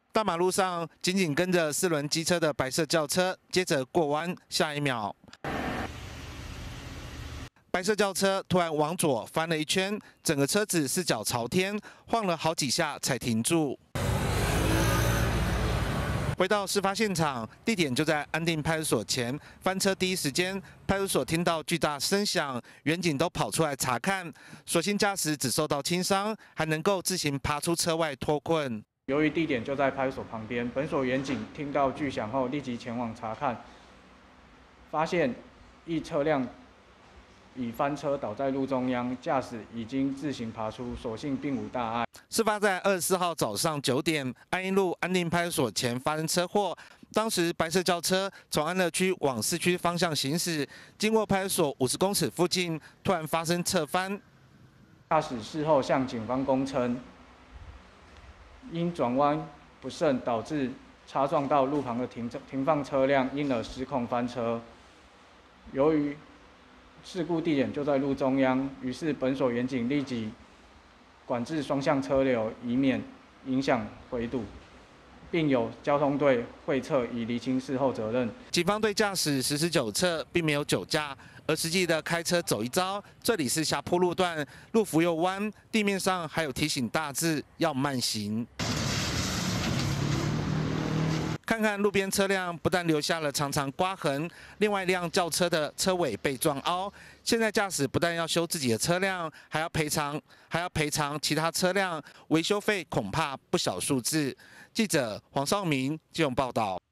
大马路上紧紧跟着4轮机车的白色轿车，接着过弯，下一秒，白色轿车突然往左翻了一圈，整个车子四脚朝天，晃了好几下才停住。回到事发现场，地点就在安定派出所前。翻车第一时间，派出所听到巨大声响，员警都跑出来查看。所幸驾驶只受到轻伤，还能够自行爬出车外脱困。 由于地点就在派出所旁边，本所员警听到巨响后立即前往查看，发现一车辆已翻车倒在路中央，驾驶已经自行爬出，所幸并无大碍。 事发在24号早上9点，安一路安定派出所前发生车祸。当时白色轿车从安乐区往市区方向行驶，经过派出所50公尺附近，突然发生侧翻。 驾驶事后向警方供称，因转弯不慎导致擦撞到路旁的停放车辆，因而失控翻车。由于事故地点就在路中央，于是本所员警立即管制双向车流，以免影响回堵，并有交通队会测以厘清事后责任。 警方对驾驶实施酒测，并没有酒驾，而实际的开车走一遭。这里是下坡路段，路幅又弯，地面上还有提醒大字要慢行。看看路边车辆，不但留下了长长刮痕，另外一辆轿车的车尾被撞凹。现在驾驶不但要修自己的车辆，还要赔偿其他车辆，维修费恐怕不小数字。记者黄少明基隆报道。